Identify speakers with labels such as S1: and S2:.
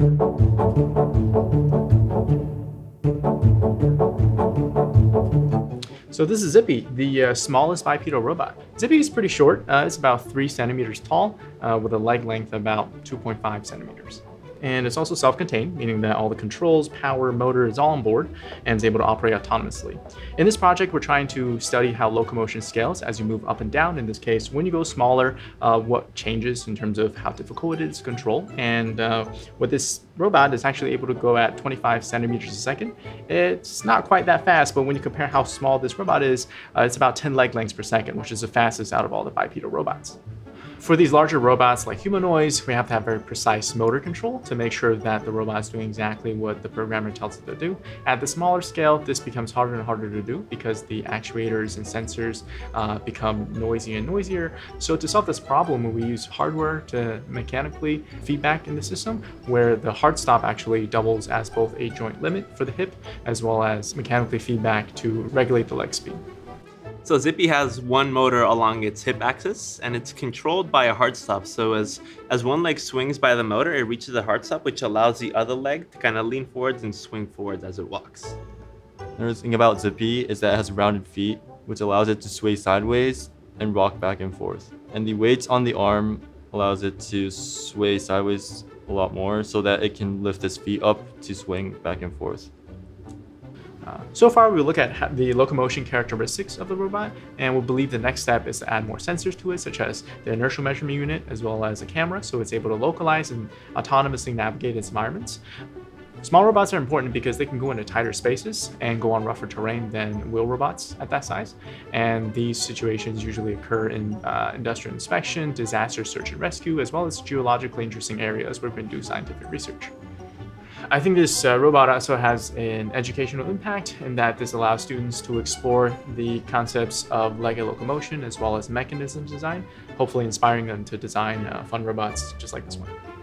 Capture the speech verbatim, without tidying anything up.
S1: So this is Zippy, the uh, smallest bipedal robot. Zippy is pretty short. Uh, it's about three centimeters tall, uh, with a leg length of about two point five centimeters. And it's also self-contained, meaning that all the controls, power, motor is all on board and is able to operate autonomously. In this project, we're trying to study how locomotion scales as you move up and down. In this case, when you go smaller, uh, what changes in terms of how difficult it is to control. And uh, with this robot, it's actually able to go at twenty-five centimeters a second. It's not quite that fast, but when you compare how small this robot is, uh, it's about ten leg lengths per second, which is the fastest out of all the bipedal robots. For these larger robots like humanoids, we have to have very precise motor control to make sure that the robot is doing exactly what the programmer tells it to do. At the smaller scale, this becomes harder and harder to do because the actuators and sensors uh, become noisier and noisier. So to solve this problem, we use hardware to mechanically feedback in the system, where the hard stop actually doubles as both a joint limit for the hip, as well as mechanically feedback to regulate the leg speed.
S2: So Zippy has one motor along its hip axis, and it's controlled by a hard stop. So as, as one leg swings by the motor, it reaches the hard stop, which allows the other leg to kind of lean forwards and swing forwards as it walks.
S3: Another thing about Zippy is that it has rounded feet, which allows it to sway sideways and rock back and forth. And the weights on the arm allows it to sway sideways a lot more so that it can lift its feet up to swing back and forth.
S1: Uh, so far, we look at the locomotion characteristics of the robot, and we believe the next step is to add more sensors to it, such as the inertial measurement unit, as well as a camera, so it's able to localize and autonomously navigate its environments. Small robots are important because they can go into tighter spaces and go on rougher terrain than wheel robots at that size. And these situations usually occur in uh, industrial inspection, disaster search and rescue, as well as geologically interesting areas where we can do scientific research. I think this uh, robot also has an educational impact in that this allows students to explore the concepts of leg locomotion as well as mechanisms design, hopefully inspiring them to design uh, fun robots just like this one.